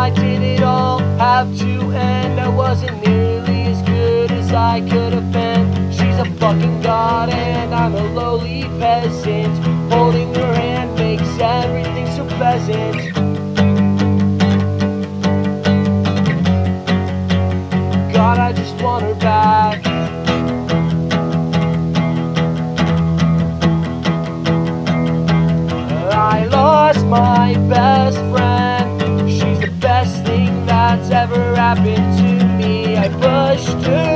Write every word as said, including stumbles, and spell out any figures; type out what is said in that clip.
Why did it all have to end? I wasn't nearly as good as I could have been. She's a fucking god and I'm a lowly peasant. Holding her hand makes everything so pleasant. God, I just want her back. I lost my best friend. She's the best thing that's ever happened to me. I pushed her